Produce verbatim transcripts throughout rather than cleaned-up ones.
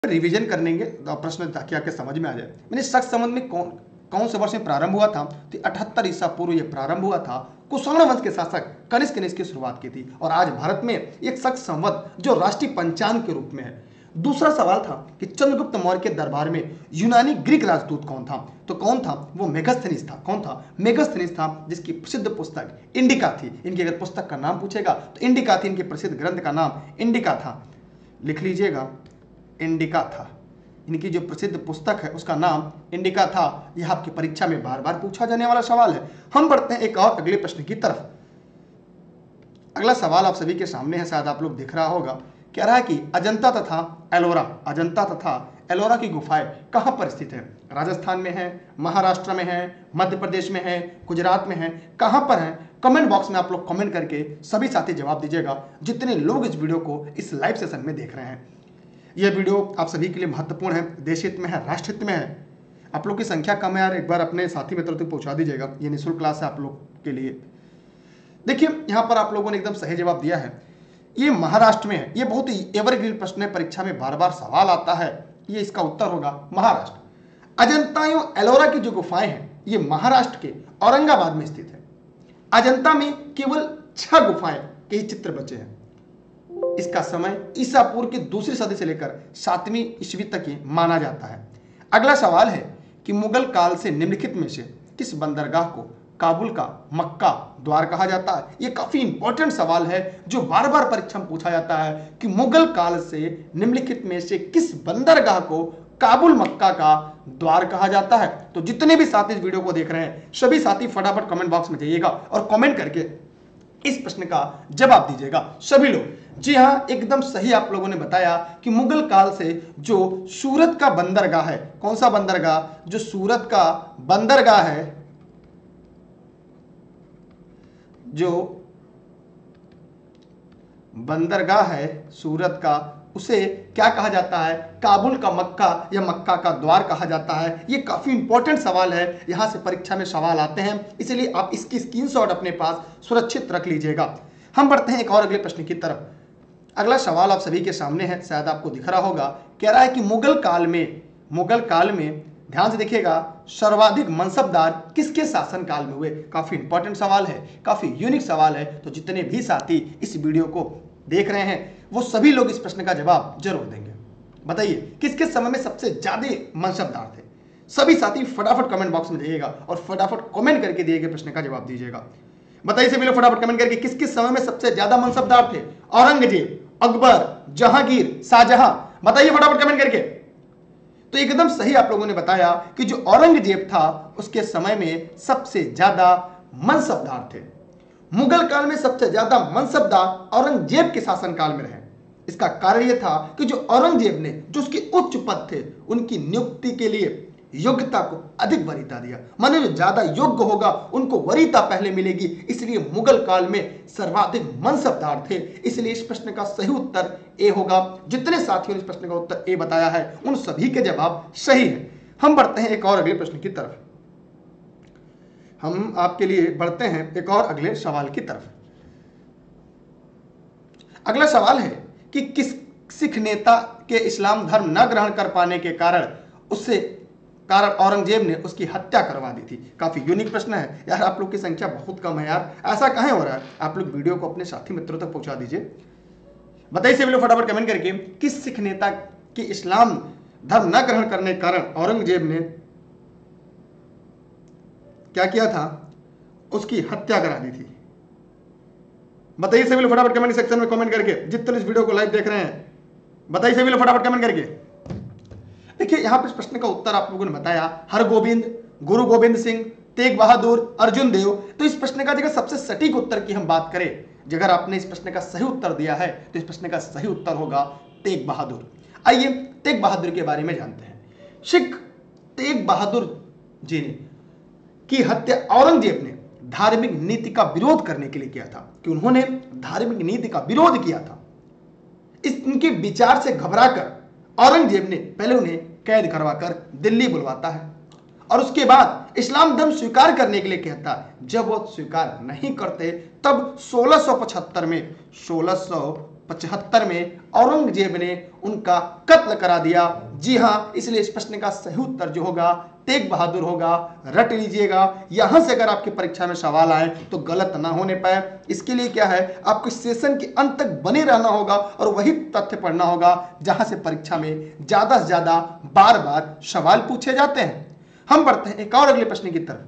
Revision करेंगे तो प्रश्न ताकि आपके समझ में आ जाए। मैंने शक संबंध में कौन कौन से वर्ष में प्रारंभ हुआ था, तो अठहत्तर ईसा पूर्व ये प्रारंभ हुआ था। कुषाण वंश के शासक कनिष्क ने इसकी शुरुआत की थी और आज भारत में एक शक संवत जो राष्ट्रीय पंचांग के रूप में है। दूसरा सवाल था कि चंद्रगुप्त मौर्य के दरबार में यूनानी ग्रीक राजदूत कौन था, तो कौन था, वो मेगास्थनीज था। कौन था? मेगास्थनीज था, जिसकी प्रसिद्ध पुस्तक इंडिका थी। इनकी अगर पुस्तक का नाम पूछेगा तो इंडिका थी। इनके प्रसिद्ध ग्रंथ का नाम इंडिका था, लिख लीजिएगा, इंडिका था। इनकी जो प्रसिद्ध पुस्तक है उसका नाम इंडिका था। यह आपकी परीक्षा में बार बार पूछा जाने वाला सवाल है। हम बढ़ते हैं एक और अगले प्रश्न की तरफ। अगला सवाल आप सभी के सामने है, शायद आप लोग दिख रहा होगा। कह रहा है कि अजंता तथा एलोरा अजंता तथा एलोरा की गुफाएं कहां पर स्थित है? राजस्थान में है, महाराष्ट्र में है, मध्य प्रदेश में है, गुजरात में है, कहां पर है? कमेंट बॉक्स में आप लोग कमेंट करके सभी साथी जवाब दीजिएगा, जितने लोग इस वीडियो को इस लाइव सेशन में देख रहे हैं। यह वीडियो आप सभी के लिए महत्वपूर्ण है, देश हित में है, राष्ट्र हित में है। आप लोग की संख्या कम है यार, एक बार अपने साथी मित्रों तक पहुंचा दीजिएगा। ये निःशुल्क क्लास है आप लोग के लिए। देखिए यहां पर आप लोगों ने एकदम सही जवाब दिया है। ये महाराष्ट्र में है। ये बहुत ही एवरग्रीन प्रश्न है, परीक्षा में बार बार सवाल आता है। ये इसका उत्तर होगा महाराष्ट्र। अजंता एवं एलोरा की जो गुफाएं हैं ये महाराष्ट्र के औरंगाबाद में स्थित है। अजंता में केवल छह गुफाएं के ही चित्र बचे हैं। इसका समय ईसा पूर्व की दूसरी सदी से लेकर सातवीं ईस्वी तक ही माना जाता है। अगला सवाल है कि मुगल काल से निम्नलिखित में से किस बंदरगाह को काबुल का मक्का द्वार कहा जाता है? यह काफी इंपॉर्टेंट सवाल है जो बार बार परीक्षा में पूछा जाता है कि मुगल काल से निम्नलिखित में से किस बंदरगाह को काबुल मक्का का द्वार कहा जाता है? तो जितने भी साथी इस वीडियो को देख रहे हैं सभी साथी फटाफट कमेंट बॉक्स में जाइएगा और कमेंट करके इस प्रश्न का जवाब दीजिएगा सभी लोग। जी हां, एकदम सही आप लोगों ने बताया कि मुगल काल से जो सूरत का बंदरगाह है, कौन सा बंदरगाह? जो सूरत का बंदरगाह है, जो बंदरगाह है सूरत का, उसे क्या कहा जाता है? काबुल का मक्का या मक्का का द्वार कहा जाता है। ये काफी इंपॉर्टेंट सवाल है, यहां से परीक्षा में सवाल आते हैं, इसलिए आप इसकी स्क्रीनशॉट अपने पास सुरक्षित रख लीजिएगा। हम बढ़ते हैं एक और अगले प्रश्न की तरफ। अगला सवाल आप सभी के सामने है, शायद आपको दिख रहा होगा। कह रहा है कि मुगल काल में मुगल काल में ध्यान से देखिएगा, सर्वाधिक मनसबदार किसके शासन काल में हुए? काफी इंपॉर्टेंट सवाल है, काफी यूनिक सवाल है। तो जितने भी साथी इस वीडियो को देख रहे हैं वो सभी लोग इस प्रश्न का जवाब जरूर देंगे। बताइए किस किस समय में सबसे ज्यादा मनसबदार थे? सभी साथी फटाफट कमेंट बॉक्स में जाइएगा और फटाफट कमेंट करके दिए गए प्रश्न का जवाब दीजिएगा। बताइए सभी लोग फटाफट कमेंट करके किस किस समय में सबसे ज्यादा मनसबदार थे? औरंगजेब, अकबर, जहांगीर, शाहजहां। बताइए फटाफट कमेंट करके। तो एकदम सही आप लोगों ने बताया कि जो औरंगजेब था उसके समय में सबसे ज्यादा मनसबदार थे। मुगल काल में सबसे ज्यादा मनसबदार औरंगजेब के शासनकाल में रहे। इसका कारण यह था कि जो औरंगजेब ने जो उसके उच्च पद थे उनकी नियुक्ति के लिए योग्यता को अधिक वरीयता दिया। माने जो ज्यादा योग्य होगा उनको वरीयता पहले मिलेगी, इसलिए मुगल काल में सर्वाधिक मनसबदार थे। इसलिए इस प्रश्न का सही उत्तर ए होगा। जितने साथियों ने इस प्रश्न का उत्तर ए बताया है उन सभी के जवाब सही है। हम बढ़ते हैं एक और अगले प्रश्न की तरफ। हम आपके लिए बढ़ते हैं एक और अगले सवाल की तरफ। अगला सवाल है कि किस सिख नेता के इस्लाम धर्म न ग्रहण कर पाने के कारण उससे कारण औरंगजेब ने उसकी हत्या करवा दी थी? काफी यूनिक प्रश्न है यार, आप लोग की संख्या बहुत कम है यार, ऐसा कहां हो रहा है? आप लोग वीडियो को अपने साथी मित्रों तक पहुंचा दीजिए। बताइए सभी लोग फटाफट कमेंट करके किस सिख नेता के इस्लाम धर्म न ग्रहण करने के कारण औरंगजेब ने क्या किया था? उसकी हत्या करा दी थी। बताइए सभी लोग फटाफट कमेंट सेक्शन में कमेंट करके, जितने इस वीडियो को लाइव देख रहे हैं बताइए सभी लोग फटाफट कमेंट करके। देखिए यहां पर इस प्रश्न का उत्तर आप लोगों ने बताया हरगोविंद, गुरु गोविंद सिंह, तेग बहादुर, अर्जुन देव। तो इस प्रश्न का अगर सबसे सटीक उत्तर की हम बात करें, अगर आपने इस प्रश्न का सही उत्तर दिया है तो इस प्रश्न का सही उत्तर होगा तेग बहादुर। आइए तेग बहादुर के बारे में जानते हैं। सिख तेग बहादुर जी ने की हत्या औरंगजेब ने धार्मिक नीति का विरोध करने के लिए किया था, कि उन्होंने धार्मिक नीति का विरोध किया था। इस इनके विचार से घबराकर औरंगजेब ने पहले उन्हें कैद करवाकर दिल्ली बुलवाता है और उसके बाद इस्लाम धर्म स्वीकार करने के लिए कहता है। जब वो स्वीकार नहीं करते तब सोलह सौ पचहत्तर में सोलह सौ पचहत्तर में औरंगजेब ने उनका कत्ल करा दिया। जी हां, इसलिए इस प्रश्न का सही उत्तर जो होगा तेग बहादुर होगा। रट लीजिएगा, यहां से अगर आपकी परीक्षा में सवाल आए तो गलत ना होने पाए, इसके लिए क्या है, आपको सेशन के अंत तक बने रहना होगा और वही तथ्य पढ़ना होगा जहां से परीक्षा में ज्यादा से ज्यादा बार बार सवाल पूछे जाते हैं। हम बढ़ते हैं एक और अगले प्रश्न की तरफ।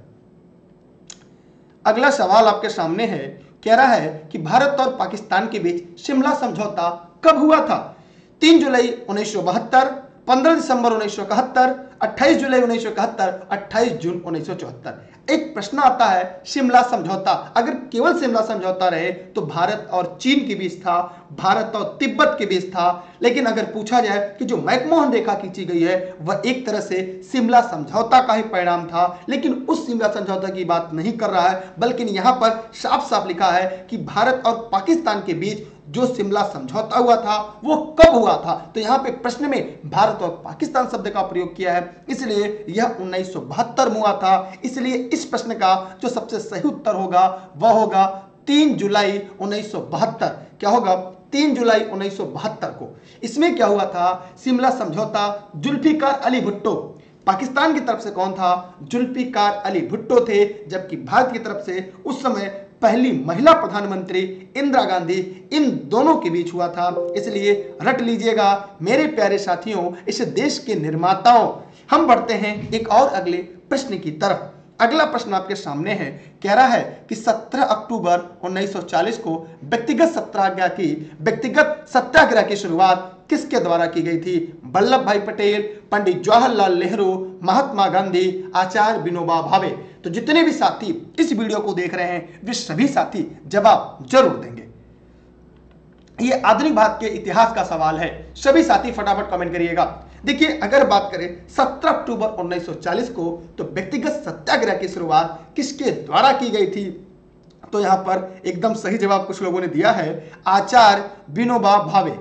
अगला सवाल आपके सामने है, कह रहा है कि भारत और पाकिस्तान के बीच शिमला समझौता कब हुआ था? तीन जुलाई उन्नीस सौ बहत्तर, पंद्रह दिसंबर उन्नीस सौ इकहत्तर, अट्ठाईस जुलाई उन्नीस सौ इकहत्तर, अट्ठाईस जून उन्नीस सौ चौहत्तर। एक प्रश्न आता है शिमला समझौता, अगर केवल शिमला समझौता रहे तो भारत और चीन के बीच था, भारत और तिब्बत के बीच था, लेकिन अगर पूछा जाए कि जो मैकमोहन रेखा खींची गई है वह एक तरह से शिमला समझौता का ही परिणाम था, लेकिन उस शिमला समझौता की बात नहीं कर रहा है, बल्कि यहां पर साफ साफ लिखा है कि भारत और पाकिस्तान के बीच जो शिमला समझौता हुआ था वो कब हुआ था। तो यहां पे प्रश्न में भारत और पाकिस्तान शब्द का प्रयोग किया है, इसलिए यह उन्नीस सौ बहत्तर में हुआ था। इसलिए इस प्रश्न का जो सबसे सही उत्तर होगा वह होगा तीन जुलाई उन्नीस सौ बहत्तर। क्या होगा? तीन जुलाई उन्नीस सौ बहत्तर को। इसमें क्या हुआ था? शिमला समझौता, जुल्फिकार अली भुट्टो, पाकिस्तान की तरफ से कौन था? जुल्फिकार अली भुट्टो थे, जबकि भारत की तरफ से उस समय पहली महिला प्रधानमंत्री इंदिरा गांधी, इन दोनों के बीच हुआ था। इसलिए रट लीजिएगा मेरे प्यारे साथियों, इस देश के निर्माताओं। हम बढ़ते हैं एक और अगले प्रश्न की तरफ। अगला प्रश्न आपके सामने है, कह रहा है कि सत्रह अक्टूबर उन्नीस सौ चालीस को व्यक्तिगत सत्याग्रह की व्यक्तिगत सत्याग्रह की शुरुआत किसके द्वारा की गई थी? वल्लभ भाई पटेल, पंडित जवाहरलाल नेहरू, महात्मा गांधी, आचार्य विनोबा भावे। तो जितने भी साथी इस वीडियो को देख रहे हैं वे सभी साथी जवाब जरूर देंगे। ये आधुनिक भारत के इतिहास का सवाल है, सभी साथी फटाफट कमेंट करिएगा। देखिए, अगर बात करें सत्रह अक्टूबर उन्नीस सौ चालीस को, तो व्यक्तिगत सत्याग्रह की शुरुआत किसके द्वारा की गई थी? तो यहां पर एकदम सही जवाब कुछ लोगों ने दिया है, आचार्य विनोबा भावे।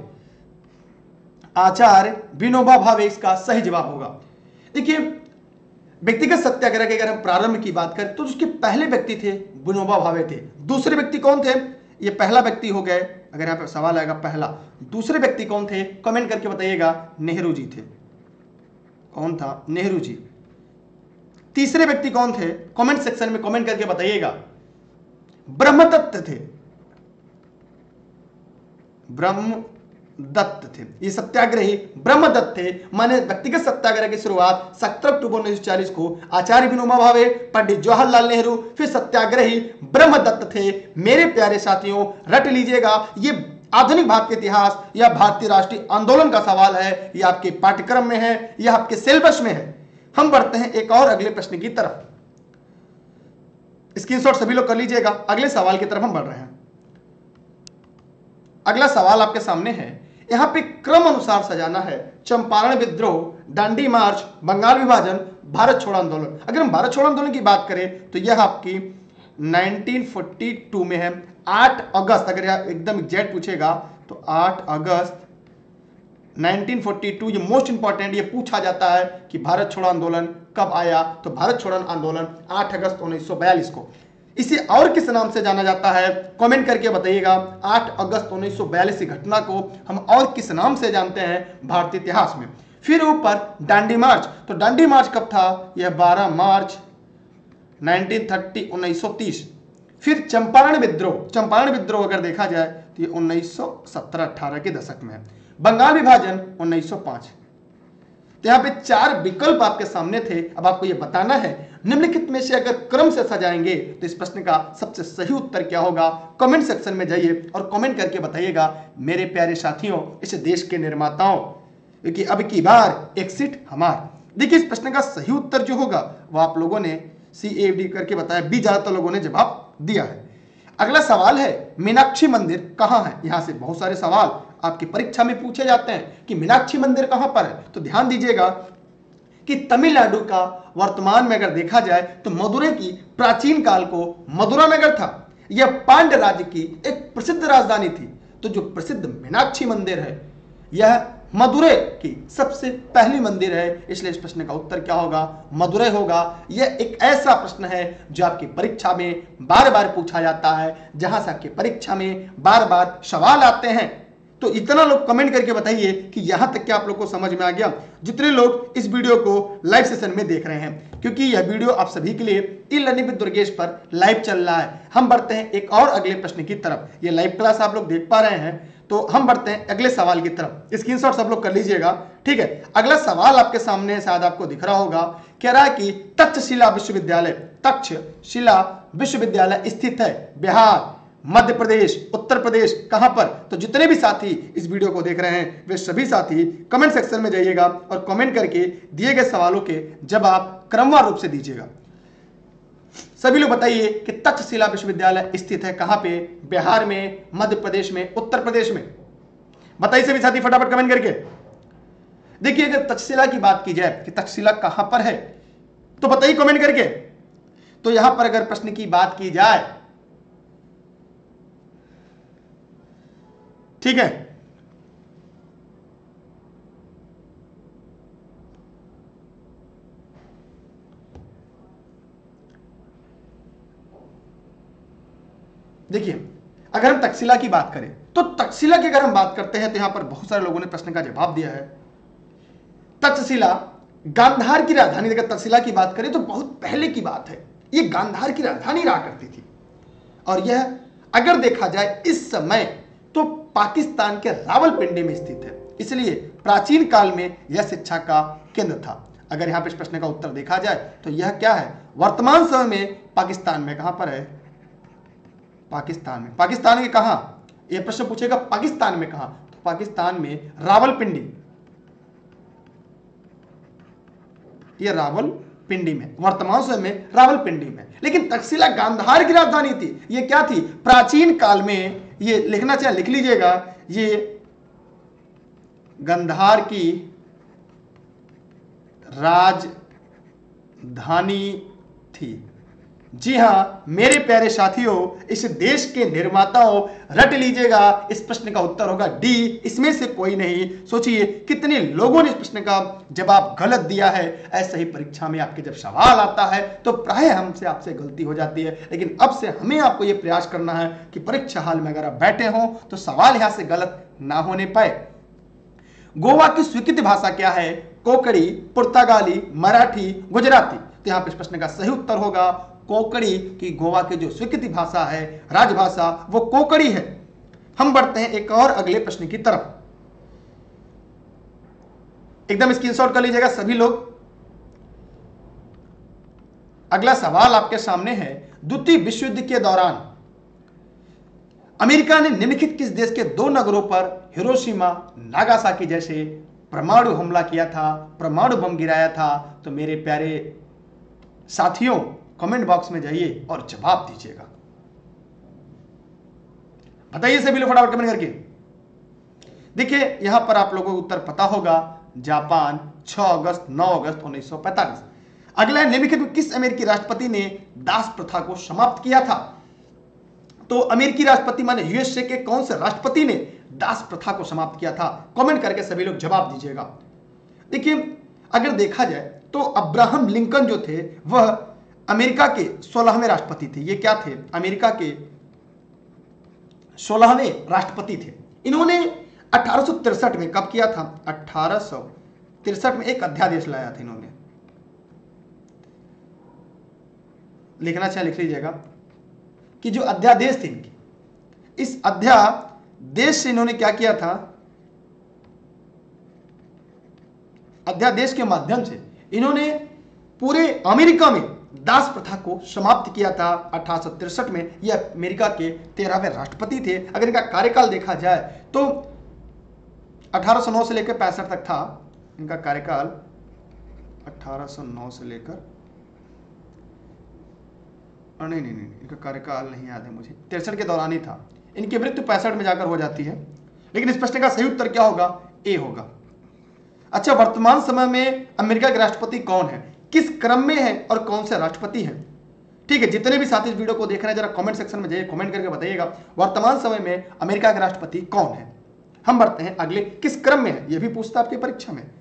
आचार्य विनोबा भावे इसका सही जवाब होगा। देखिए, व्यक्तिगत सत्याग्रह के अगर हम प्रारंभ की बात करें तो उसके पहले व्यक्ति थे विनोबा भावे थे। दूसरे व्यक्ति कौन थे? ये पहला व्यक्ति हो गए, अगर यहाँ पे सवाल आएगा पहला। दूसरे व्यक्ति कौन थे? कमेंट करके बताइएगा। नेहरू जी थे। कौन था? नेहरू जी। तीसरे व्यक्ति कौन थे? कमेंट सेक्शन में कमेंट करके बताइएगा। ब्रह्मदत्त थे। ब्रह्म दत्त थे, ये सत्याग्रही ब्रह्मदत्त थे। माने व्यक्तिगत सत्याग्रह की शुरुआत सत्रह अक्टूबर उन्नीस सौ चालीस को आचार्य विनोबा भावे, पंडित जवाहरलाल नेहरू, फिर सत्याग्रही ब्रह्मदत्त थे। मेरे प्यारे साथियों, रट लीजिएगा, ये आधुनिक भारत के इतिहास या भारतीय राष्ट्रीय आंदोलन का सवाल है। यह आपके पाठ्यक्रम में है, यह आपके सिलेबस में है। हम बढ़ते हैं एक और अगले प्रश्न की तरफ। स्क्रीनशॉट सभी लोग कर लीजिएगा। अगले सवाल की तरफ हम बढ़ रहे हैं। अगला सवाल आपके सामने है, यहां पे क्रम अनुसार सजाना है। चंपारण विद्रोह, दांडी मार्च, बंगाल विभाजन, भारत छोड़ो आंदोलन। अगर हम भारत छोड़ो आंदोलन की बात करें तो यह आपकी उन्नीस सौ बयालीस में है। आठ अगस्त, अगर यह एकदम एग्जैक्ट पूछेगा तो आठ अगस्त उन्नीस सौ बयालीस, ये मोस्ट इंपॉर्टेंट, ये पूछा जाता है कि भारत छोड़ो आंदोलन कब आया, तो भारत छोड़ो आंदोलन आठ अगस्त उन्नीस सौ बयालीस को। इसे और किस नाम से जाना जाता है? कमेंट करके बताइएगा। आठ अगस्त उन्नीस सौ बयालीस की घटना को हम और किस नाम से जानते हैं भारतीय इतिहास में? फिर ऊपर दांडी मार्च, तो दांडी मार्च कब था? यह बारह मार्च उन्नीस सौ तीस उन्नीस सौ तीस। फिर चंपारण विद्रोह, चंपारण विद्रोह अगर देखा जाए तो ये उन्नीस सौ सत्रह अठारह के दशक में है। बंगाल विभाजन उन्नीस सौ पाँच। तो यहाँ पे चार विकल्प आपके सामने थे। अब आपको ये बताना है निम्नलिखित में से अगर क्रम से सजाएंगे तो इस प्रश्न का सबसे सही उत्तर क्या होगा? कमेंट सेक्शन में जाइए और कमेंट करके बताइएगा मेरे प्यारे साथियों, इस देश के निर्माताओं, क्योंकि अब की बार एक सीट हमार। देखिए, इस प्रश्न का सही उत्तर जो होगा वो आप लोगों ने सी ए डी करके बताया, बी ज्यादातर लोगों ने जवाब दिया है। अगला सवाल है, मीनाक्षी मंदिर कहाँ है? यहां से बहुत सारे सवाल आपकी परीक्षा में पूछे जाते हैं कि मीनाक्षी मंदिर कहां पर है। तो ध्यान दीजिएगा कि तमिलनाडु का वर्तमान में अगर देखा जाए तो मदुरै की प्राचीन काल को मदुरा नगर था। यह पांड्य राज्य की एक प्रसिद्ध राजधानी थी। तो जो प्रसिद्ध मीनाक्षी मंदिर है यह मदुरै की सबसे पहली मंदिर है। इसलिए इस प्रश्न का उत्तर क्या होगा? मदुरै होगा। यह एक ऐसा प्रश्न है जो आपकी परीक्षा में बार बार पूछा जाता है, जहां से आपकी परीक्षा में बार बार सवाल आते हैं। तो इतना लोग कमेंट करके बताइए कि यहां तक क्या आप लोग को समझ में आ गया, जितने लोग इस वीडियो को लाइव सेशन में देख रहे हैं, क्योंकि यह वीडियो आप सभी के लिए ई लर्निंग विद दुर्गेश पर लाइव चल रहा है। हम बढ़ते हैं एक और अगले प्रश्न की तरफ। ये लाइव क्लास आप लोग देख पा रहे हैं, तो हम बढ़ते हैं अगले सवाल की तरफ। स्क्रीनशॉट सब लोग कर लीजिएगा, ठीक है। अगला सवाल आपके सामने शायद आपको दिख रहा होगा, कह रहा है कि तक्षशिला विश्वविद्यालय तक्षशिला विश्वविद्यालय स्थित है बिहार, मध्य प्रदेश, उत्तर प्रदेश, कहां पर? तो जितने भी साथी इस वीडियो को देख रहे हैं वे सभी साथी कमेंट सेक्शन में जाइएगा और कमेंट करके दिए गए सवालों के जवाब क्रमवार रूप से दीजिएगा। सभी लोग बताइए कि तक्षशिला विश्वविद्यालय स्थित है कहां पे? बिहार में, मध्य प्रदेश में, उत्तर प्रदेश में? बताइए सभी साथी फटाफट कमेंट करके। देखिए अगर तक्षशिला की बात की जाए कि तक्षशिला कहां पर है तो बताइए कमेंट करके। तो यहां पर अगर प्रश्न की बात की जाए, ठीक है, देखिए अगर हम तक्षशिला की बात करें तो तक्षशिला की अगर हम बात करते हैं तो यहां पर बहुत सारे लोगों ने प्रश्न का जवाब दिया है। तक्षशिला गांधार की राजधानी, अगर तक्षशिला की बात करें तो बहुत पहले की बात है, ये गांधार की राजधानी रहा करती थी। और यह अगर देखा जाए इस समय तो पाकिस्तान के रावलपिंडी में स्थित है, इसलिए प्राचीन काल में यह शिक्षा का केंद्र था। अगर यहां पर इस प्रश्न का उत्तर देखा जाए तो यह क्या है? वर्तमान समय में पाकिस्तान में कहां पर है? पाकिस्तान में। पाकिस्तान में कहां? यह प्रश्न पूछेगा पाकिस्तान में कहां? तो पाकिस्तान में रावलपिंडी, यह रावलपिंडी में, वर्तमान समय में रावलपिंडी में। लेकिन तक्षशिला गांधार की राजधानी थी। यह क्या थी? प्राचीन काल में, ये लिखना चाहे लिख लीजिएगा, ये गांधार की राजधानी थी। जी हां मेरे प्यारे साथियों, इस देश के निर्माताओं, रट लीजिएगा, इस प्रश्न का उत्तर होगा डी, इसमें से कोई नहीं। सोचिए कितने लोगों ने इस प्रश्न का जवाब गलत दिया है। ऐसे ही परीक्षा में आपके जब सवाल आता है तो प्राय हमसे आपसे गलती हो जाती है, लेकिन अब से हमें आपको यह प्रयास करना है कि परीक्षा हाल में अगर आप बैठे हो तो सवाल यहां से गलत ना होने पाए। गोवा की स्वीकृत भाषा क्या है? कोंकणी, पुर्तगाली, मराठी, गुजराती? तो यहां पर इस प्रश्न का सही उत्तर होगा कोंकणी की गोवा की जो स्वीकृति भाषा है, राजभाषा, वो कोंकणी है। हम बढ़ते हैं एक और अगले प्रश्न की तरफ। एकदम स्क्रीनशॉट कर लीजिएगा सभी लोग। अगला सवाल आपके सामने है, द्वितीय विश्व युद्ध के दौरान अमेरिका ने निम्नलिखित किस देश के दो नगरों पर हिरोशिमा, नागासाकी जैसे परमाणु हमला किया था, परमाणु बम गिराया था? तो मेरे प्यारे साथियों कमेंट बॉक्स में जाइए और जवाब दीजिएगा। बताइए सभी लोग फटाफट कमेंट करके। देखिए यहां पर आप लोगों को उत्तर पता होगा, जापान, छह अगस्त, नौ अगस्त उन्नीस सौ पैंतालीस। अगला है, निम्नलिखित में किस अमेरिकी राष्ट्रपति ने दास प्रथा को समाप्त किया था? तो अमेरिकी राष्ट्रपति माने यूएसए के कौन से राष्ट्रपति ने दास प्रथा को समाप्त किया था? कमेंट करके सभी लोग जवाब दीजिएगा। देखिए अगर देखा जाए तो अब्राहम लिंकन जो थे वह अमेरिका के सोलहवें राष्ट्रपति थे। ये क्या थे? अमेरिका के सोलहवें राष्ट्रपति थे। इन्होंने अठारह सौ तिरसठ में कब किया था? अठारह सौ तिरसठ में एक अध्यादेश लाया था इन्होंने, लिखना चाहे लिख लीजिएगा कि जो अध्यादेश थे इनकी, इस अध्यादेश से इन्होंने क्या किया था? अध्यादेश के माध्यम से इन्होंने पूरे अमेरिका में दास प्रथा को समाप्त किया था अठारह सौ तिरसठ में। यह अमेरिका के तेरहवें राष्ट्रपति थे। अगर इनका कार्यकाल देखा जाए तो अठारह सौ नौ से लेकर पैंसठ तक था इनका कार्यकाल। अठारह सौ नौ से लेकर नहीं नहीं नहीं इनका कार्यकाल नहीं याद है मुझे, तिरसठ के दौरान ही था। इनकी मृत्यु पैंसठ में जाकर हो जाती है। लेकिन इस प्रश्न का सही उत्तर क्या होगा? ए होगा। अच्छा, वर्तमान समय में अमेरिका के राष्ट्रपति कौन है, किस क्रम में है और कौन से राष्ट्रपति हैं? ठीक है, जितने भी साथी इस वीडियो को देख रहे हैं जरा कमेंट सेक्शन में जाइए, कमेंट करके बताइएगा वर्तमान समय में अमेरिका के राष्ट्रपति कौन है। हम बढ़ते हैं अगले, किस क्रम में है, यह भी पूछता आपकी परीक्षा में।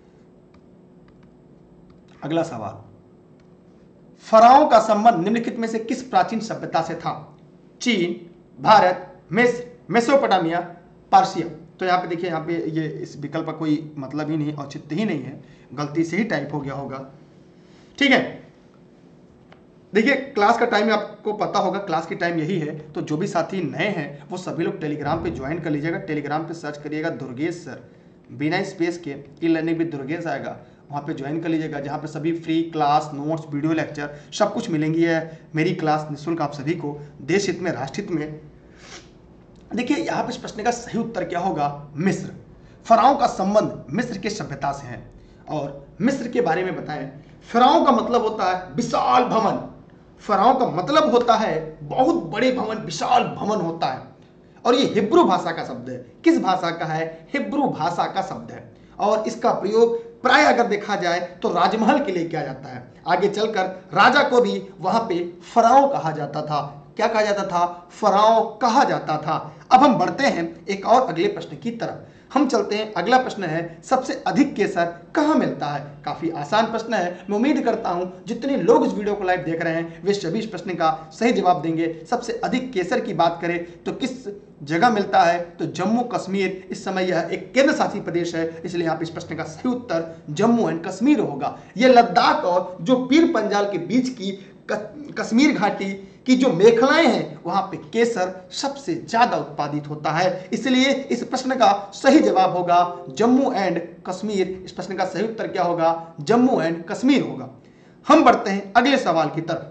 अगला सवाल, फराओं का संबंध निम्नलिखित में से किस प्राचीन सभ्यता से था? चीन, भारत, मिस्र, मेसोपोटामिया, पार्सिया? तो यहाँ पे देखिए, यहाँ पे ये इस विकल्प का कोई मतलब ही नहीं, औचित्य ही नहीं है, गलती से ही टाइप हो गया होगा। ठीक है, देखिए क्लास का टाइम आपको पता होगा, क्लास की टाइम यही है। तो जो भी साथी नए हैं वो सभी लोग टेलीग्राम पे ज्वाइन कर लीजिएगा। टेलीग्राम पे सर्च करिएगा दुर्गेश सर, बिना स्पेस के ई लर्निंग विद दुर्गेश आएगा, वहाँ पे ज्वाइन कर लीजिएगा, जहाँ पे सभी free class, notes, video lecture सब कुछ मिलेंगी है। मेरी क्लास निःशुल्क आप सभी को, देश हित में, राष्ट्र हित में। देखिए यहाँ पे इस प्रश्न का सही उत्तर क्या होगा? मिस्र। फराओं का संबंध मिस्र के सभ्यता से है। और मिस्र के बारे में बताएं, फराओं का मतलब होता है विशाल भवन। फराओं का मतलब होता है बहुत बड़े भवन, विशाल भवन होता है। और ये हिब्रू भाषा का शब्द है। किस भाषा का है? हिब्रू भाषा का शब्द है। और इसका प्रयोग प्राय अगर देखा जाए तो राजमहल के लिए किया जाता है। आगे चलकर राजा को भी वहां पे फराओ कहा जाता था। क्या कहा जाता था? फराओ कहा जाता था। अब हम बढ़ते हैं एक और अगले प्रश्न की तरफ। हम चलते हैं, अगला प्रश्न है सबसे अधिक केसर कहाँ मिलता है? काफी आसान प्रश्न है। मैं उम्मीद करता हूं जितने लोग इस वीडियो को लाइव देख रहे हैं वे सभी इस प्रश्न का सही जवाब देंगे। सबसे अधिक केसर की बात करें तो किस जगह मिलता है? तो जम्मू कश्मीर। इस समय यह एक केंद्र शासित प्रदेश है, इसलिए यहाँ पे इस प्रश्न का सही उत्तर जम्मू एंड कश्मीर होगा। यह लद्दाख और जो पीर पंजाल के बीच की कश्मीर घाटी की जो मेखलाएं हैं वहां पे केसर सबसे ज्यादा उत्पादित होता है, इसलिए इस प्रश्न का सही जवाब होगा जम्मू एंड कश्मीर। इस प्रश्न का सही उत्तर क्या होगा? जम्मू एंड कश्मीर होगा। हम बढ़ते हैं अगले सवाल की तरफ।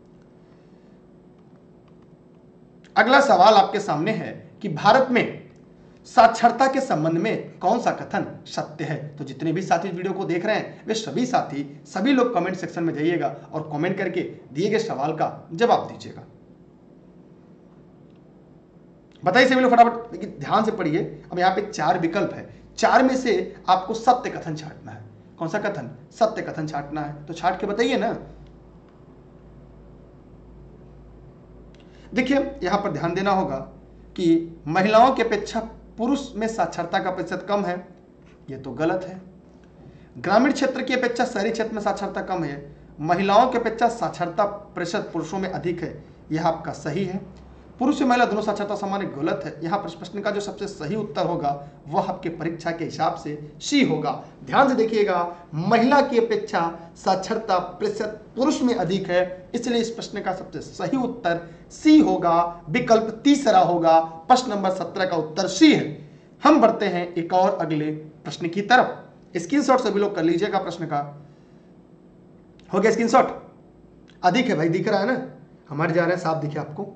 अगला सवाल आपके सामने है कि भारत में साक्षरता के संबंध में कौन सा कथन सत्य है? तो जितने भी साथी वीडियो को देख रहे हैं वे सभी साथी, सभी लोग कमेंट सेक्शन में जाइएगा और कमेंट करके दिए गए सवाल का जवाब दीजिएगा। बताइए सभी लोग फटाफट, देखिए ध्यान से पढ़िए। अब यहाँ पे चार विकल्प है, चार में से आपको सत्य कथन छांटना है। कौन सा कथन? सत्य कथन छांटना है, तो छांट के बताइए ना। देखिए यहां पर ध्यान देना होगा कि महिलाओं की अपेक्षा पुरुष में साक्षरता का प्रतिशत कम है, यह तो गलत है। ग्रामीण क्षेत्र की अपेक्षा शहरी क्षेत्र में साक्षरता कम है। महिलाओं की अपेक्षा साक्षरता प्रतिशत पुरुषों में अधिक है, यह आपका सही है। पुरुष और महिला दोनों साक्षरता समान है, गलत है। यहाँ पर प्रश्न का जो सबसे सही उत्तर होगा वह आपके परीक्षा के हिसाब से सी होगा। ध्यान से देखिएगा, महिला की अपेक्षा साक्षरता प्रतिशत पुरुष में अधिक है, इसलिए इस प्रश्न का सबसे सही उत्तर सी होगा, विकल्प तीसरा होगा। प्रश्न नंबर सत्रह का उत्तर सी है। हम बढ़ते हैं एक और अगले प्रश्न की तरफ। स्क्रीनशॉट सभी लोग कर लीजिएगा प्रश्न का। हो गया स्क्रीनशॉट? अधिक है भाई, दिख रहा है ना, हमारे जा रहे हैं, साफ दिखे आपको।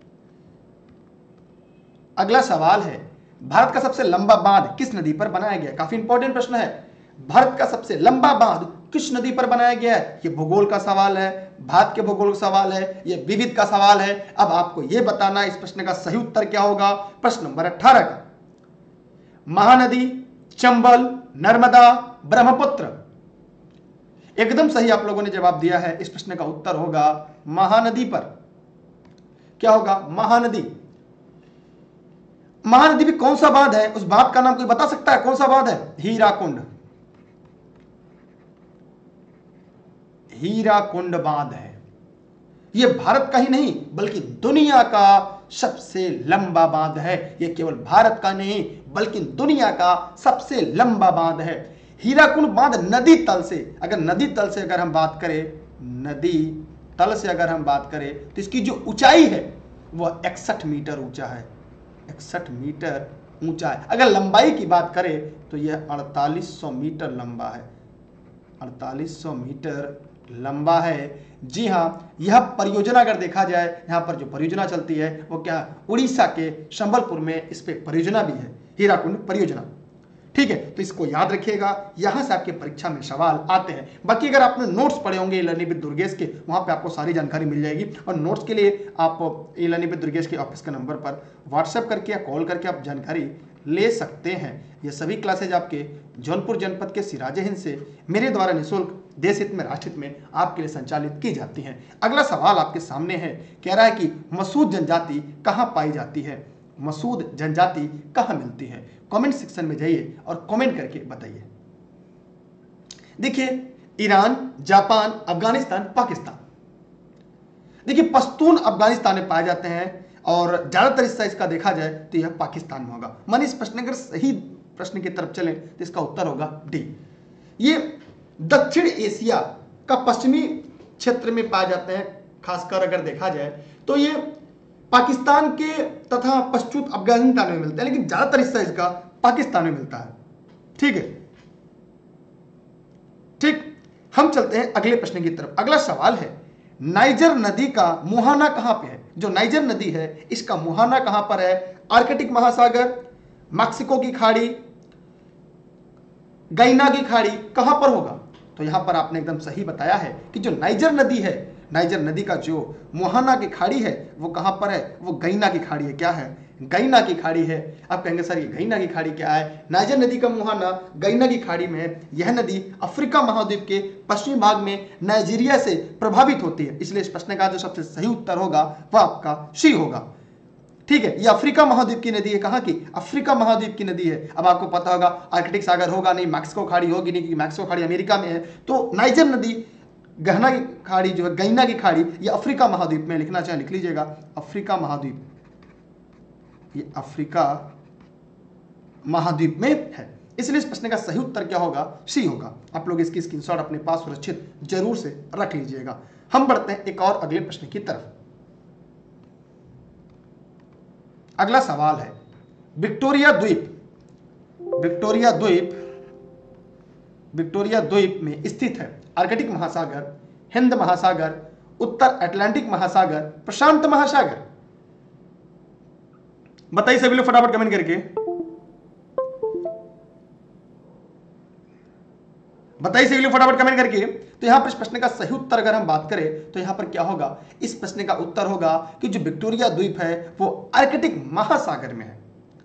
अगला सवाल है भारत का सबसे लंबा बांध किस नदी पर बनाया गया? काफी इंपॉर्टेंट प्रश्न है। भारत का सबसे लंबा बांध किस नदी पर बनाया गया है? ये भूगोल का सवाल है, भारत के भूगोल का सवाल है, ये विविध का सवाल है। अब आपको यह बताना इस प्रश्न का सही उत्तर क्या होगा। प्रश्न नंबर अठारह का, महानदी, चंबल, नर्मदा, ब्रह्मपुत्र। एकदम सही आप लोगों ने जवाब दिया है। इस प्रश्न का उत्तर होगा महानदी पर। क्या होगा? महानदी। महानदी में कौन सा बांध है? उस बांध का नाम कोई बता सकता है? कौन सा बांध है? हीराकुंड। हीराकुंड बांध है। यह भारत का ही नहीं बल्कि दुनिया का सबसे लंबा बांध है। यह केवल भारत का नहीं बल्कि दुनिया का सबसे लंबा बांध है। हीराकुंड बांध नदी तल से, अगर नदी तल से अगर हम बात करें, नदी तल से अगर हम बात करें तो इसकी जो ऊंचाई है वह इकसठ मीटर ऊंचा है। इकसठ मीटर ऊंचा है। अगर लंबाई की बात करें तो यह अड़तालीस सौ मीटर लंबा है। अड़तालीस सौ मीटर लंबा है। जी हाँ, यह परियोजना अगर देखा जाए, यहाँ पर जो परियोजना चलती है वो क्या, उड़ीसा के संबलपुर में इस पे परियोजना भी है, हीराकुंड परियोजना। ठीक है, तो इसको याद रखिएगा, यहां से आपके परीक्षा में सवाल आते हैं। बाकी अगर आपने नोट्स पढ़े होंगे ई लर्निंग विद दुर्गेश के, वहां पे आपको सारी जानकारी मिल जाएगी। और नोट्स के लिए आप ई लर्निंग विद दुर्गेश के ऑफिस के नंबर पर व्हाट्सएप करके या कॉल करके आप जानकारी ले सकते हैं। ये सभी क्लासेज आपके जौनपुर जनपद के सिराजे हिंद से मेरे द्वारा निःशुल्क, देश हित में, राष्ट्र हित में आपके लिए संचालित की जाती हैं। अगला सवाल आपके सामने है, कह रहा है कि मसूद जनजाति कहाँ पाई जाती है? मसूद जनजाति कहाँ मिलती है? कमेंट सेक्शन में जाइए और कमेंट करके बताइए। देखिए, ईरान, जापान, अफगानिस्तान, पाकिस्तान। देखिए, पश्तून अफगानिस्तान में पाए जाते हैं और ज्यादातर हिस्सा इसका देखा जाए तो यह पाकिस्तान में होगा। माने इस प्रश्न अगर सही प्रश्न की तरफ चलें तो इसका उत्तर होगा डी। ये दक्षिण एशिया का पश्चिमी क्षेत्र में पाए जाते हैं, खासकर अगर देखा जाए तो ये पाकिस्तान के तथा पश्चिम अफगानिस्तान में मिलता है, लेकिन ज्यादातर हिस्सा इसका पाकिस्तान में मिलता है। ठीक है, ठीक। हम चलते हैं अगले प्रश्न की तरफ। अगला सवाल है, नाइजर नदी का मुहाना कहां पे है? जो नाइजर नदी है इसका मुहाना कहां पर है? आर्कटिक महासागर, मैक्सिको की खाड़ी, गैना की खाड़ी, कहां पर होगा? तो यहां पर आपने एकदम सही बताया है कि जो नाइजर नदी है, नाइजर नदी का जो मुहाना की खाड़ी है वो कहां पर है? वो गैना की खाड़ी है। क्या है? गैना की खाड़ी है। आप कहेंगे सर ये गैना की खाड़ी क्या है? नाइजर नदी का मुहाना गैना की खाड़ी में है। यह नदी अफ्रीका महाद्वीप के पश्चिमी भाग में नाइजीरिया से प्रभावित होती है, इसलिए इस प्रश्न का जो सबसे सही उत्तर होगा वह आपका सी होगा। ठीक है, ये अफ्रीका महाद्वीप की नदी है। कहां की? अफ्रीका महाद्वीप की नदी है। अब आपको पता होगा आर्कटिक सागर होगा नहीं, मैक्सिको खाड़ी होगी नहीं, क्योंकि मैक्सिको खाड़ी अमेरिका में है। तो नाइजर नदी, गहना की खाड़ी जो है, गैना की खाड़ी, ये अफ्रीका महाद्वीप में, लिखना चाहे लिख लीजिएगा, अफ्रीका महाद्वीप, ये अफ्रीका महाद्वीप में है। इसलिए इस प्रश्न का सही उत्तर क्या होगा? सी होगा। आप लोग इसकी स्क्रीनशॉट अपने पास सुरक्षित जरूर से रख लीजिएगा। हम बढ़ते हैं एक और अगले प्रश्न की तरफ। अगला सवाल है, विक्टोरिया द्वीप, विक्टोरिया द्वीप, विक्टोरिया द्वीप में स्थित है आर्कटिक महासागर, हिंद महासागर, उत्तर अटलांटिक महासागर, प्रशांत महासागर? बताइए सभी लोग फटाफट कमेंट करके, बताइए सभी लोग फटाफट कमेंट करके। तो यहां पर इस प्रश्न का सही उत्तर अगर हम बात करें तो यहां पर क्या होगा? इस प्रश्न का उत्तर होगा कि जो विक्टोरिया द्वीप है वो आर्कटिक महासागर में है।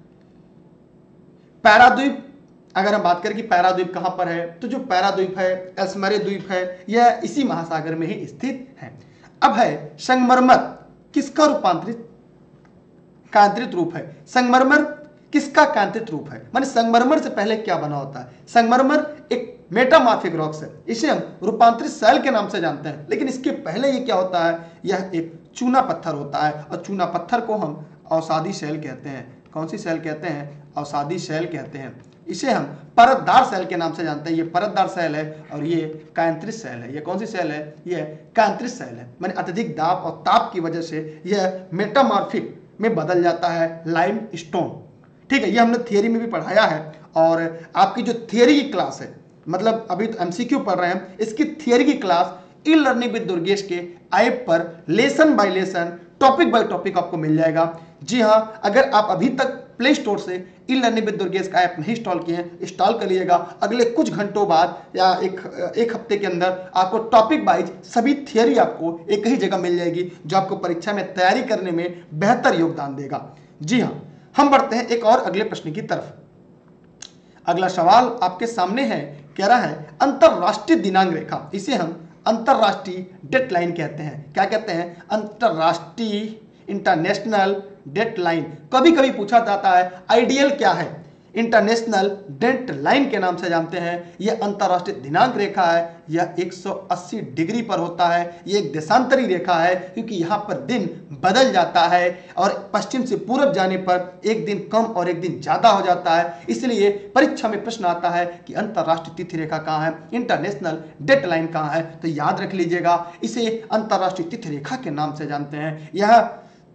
पैराद्वीप, अगर हम बात करें कि पैराद्वीप कहां पर है, तो जो पैराद्वीप है, एल्समेरे द्वीप है, यह इसी महासागर में ही स्थित है। अब है संगमरमर किसका रूपांतरित कांतित रूप है? संगमरमर किसका कांतित रूप है? माने संगमरमर से पहले क्या बना होता है? संगमरमर एक मेटामॉर्फिक रॉक्स है, इसे हम रूपांतरित शैल के नाम से जानते हैं, लेकिन इसके पहले ये क्या होता है? यह एक चूना पत्थर होता है, और चूना पत्थर को हम अवसादी शैल कहते हैं। कौन सी शैल कहते हैं? अवसादी शैल कहते हैं। इसे हम परतदार शैल के नाम से जानते हैं। ये परतदार शैल है और ये कांतित शैल है। ये कौन सी शैल है? ये कांतित शैल है। माने अत्यधिक दाब और ताप की वजह से यह मेटामॉर्फिक में बदल जाता है लाइम स्टोन। ठीक है, ये हमने थियरी में भी पढ़ाया है, और आपकी जो थियरी की क्लास है, मतलब अभी तो एमसीक्यू पढ़ रहे हैं, इसकी थियरी की class e learning with Durgesh के ऐप पर lesson by lesson, topic by topic आपको मिल जाएगा। जी हाँ, अगर आप अभी तक प्ले स्टोर से ई लर्निंग विद दुर्गेश का ऐप नहीं इंस्टॉल किए हैं, इंस्टॉल कर लीजिएगा। अगले कुछ घंटों बाद या एक एक हफ्ते के अंदर आपको टॉपिक वाइज सभी थियरी आपको एक ही जगह मिल जाएगी, जो आपको परीक्षा में तैयारी करने में बेहतर योगदान देगा। जी हाँ, हम बढ़ते हैं एक और अगले प्रश्न की तरफ। अगला सवाल आपके सामने है, कह रहा है अंतरराष्ट्रीय दिनांक रेखा, इसे हम अंतरराष्ट्रीय डेडलाइन कहते हैं। क्या कहते हैं? अंतरराष्ट्रीय, इंटरनेशनल डेडलाइन। कभी कभी पूछा जाता है आइडियल क्या है? इंटरनेशनल डेडलाइन के नाम से जानते हैं। यह अंतरराष्ट्रीय दिनांक रेखा है, यह एक सौ अस्सी डिग्री पर होता है। यह एक देशांतरी रेखा है, क्योंकि यहाँ पर दिन बदल जाता है और पश्चिम से पूरब जाने पर एक दिन कम और एक दिन ज्यादा हो जाता है। इसलिए परीक्षा में प्रश्न आता है कि अंतरराष्ट्रीय तिथि रेखा कहाँ है, इंटरनेशनल डेडलाइन कहाँ है? तो याद रख लीजिएगा, इसे अंतरराष्ट्रीय तिथि रेखा के नाम से जानते हैं। यह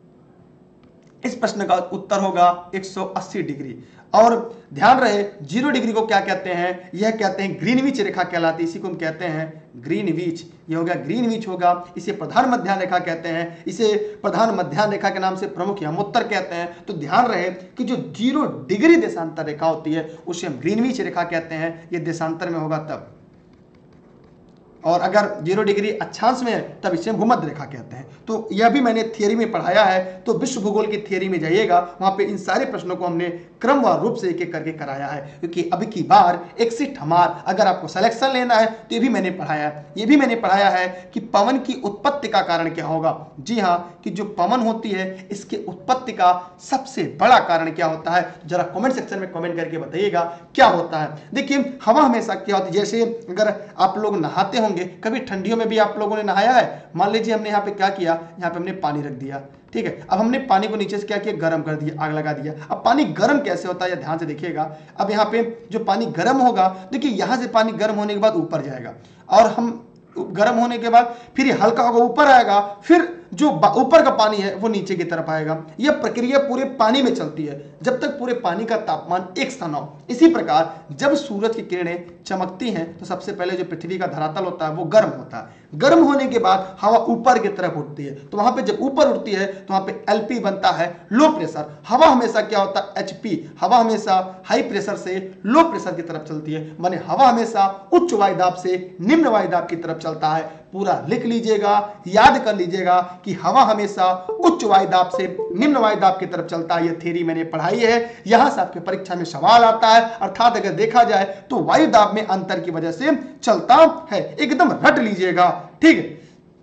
इस प्रश्न का उत्तर होगा एक सौ अस्सी डिग्री। और ध्यान रहे, जीरो डिग्री को क्या कहते हैं? यह कहते हैं ग्रीनविच रेखा कहलाती है, इसी को हम कहते हैं ग्रीनविच। ये हो गया ग्रीनविच होगा। इसे प्रधान मध्याह्न रेखा कहते हैं, इसे प्रधान मध्याह्न रेखा के नाम से प्रमुख यमोत्तर कहते हैं। तो ध्यान रहे कि जो जीरो डिग्री देशांतर रेखा होती है उसे हम ग्रीनविच रेखा कहते हैं। ये देशांतर में होगा तब, और अगर जीरो डिग्री अक्षांश में है तब इसे भूमध्य रेखा कहते हैं। तो यह भी मैंने थियरी में पढ़ाया है, तो विश्व भूगोल की थियरी में जाइएगा, वहां पे इन सारे प्रश्नों को हमने क्रमवार रूप से एक एक करके कराया है। क्योंकि अभी की बार एक सीट हमार अगर आपको सिलेक्शन लेना है तो ये भी मैंने पढ़ाया है। ये भी मैंने पढ़ाया है कि पवन की उत्पत्ति का कारण क्या होगा। जी हाँ, कि जो पवन होती है इसके उत्पत्ति का सबसे बड़ा कारण क्या होता है? जरा कमेंट सेक्शन में कमेंट करके बताइएगा क्या होता है। देखिए, हवा हमेशा क्या होती है, जैसे अगर आप लोग नहाते होंगे होंगे कभी ठंडियों में भी आप लोगों ने नहाया है। मान लीजिए हमने यहाँ पे क्या किया, यहाँ पे हमने पानी रख दिया, ठीक है। अब हमने पानी को नीचे से क्या किया, गर्म कर दिया, आग लगा दिया। अब पानी गर्म कैसे होता है, या ध्यान से देखिएगा। अब यहाँ पे जो पानी गर्म होगा, देखिए यहाँ से पानी गर्म होने के बाद ऊपर जाएगा, और हम गर्म होने के बाद फिर ये हल्का होगा, ऊपर आएगा, फिर जो ऊपर का पानी है वो नीचे की तरफ आएगा। यह प्रक्रिया पूरे पानी में चलती है जब तक पूरे पानी का तापमान एक सा न हो। इसी प्रकार जब सूरज की किरणें चमकती हैं तो सबसे पहले जो पृथ्वी का धरातल होता है वो गर्म होता है। गर्म होने के बाद हवा ऊपर की तरफ उठती है, तो वहां पे जब ऊपर उठती है तो वहां पे एलपी बनता है, लो प्रेशर। हवा हमेशा क्या होता है, एचपी। हवा हमेशा हाई प्रेशर से लो प्रेशर की तरफ चलती है, माने हवा हमेशा उच्च वायुदाब से निम्न वायुदाब की तरफ चलता है। पूरा लिख लीजिएगा, याद कर लीजिएगा कि हवा हमेशा उच्च वायुदाब से निम्न वायुदाब की तरफ चलता है। यह थ्योरी मैंने पढ़ाई है, यहां से आपके परीक्षा में सवाल आता है। अर्थात अगर देखा जाए तो वायुदाब में अंतर की वजह से चलता है, एकदम रट लीजिएगा, ठीक है।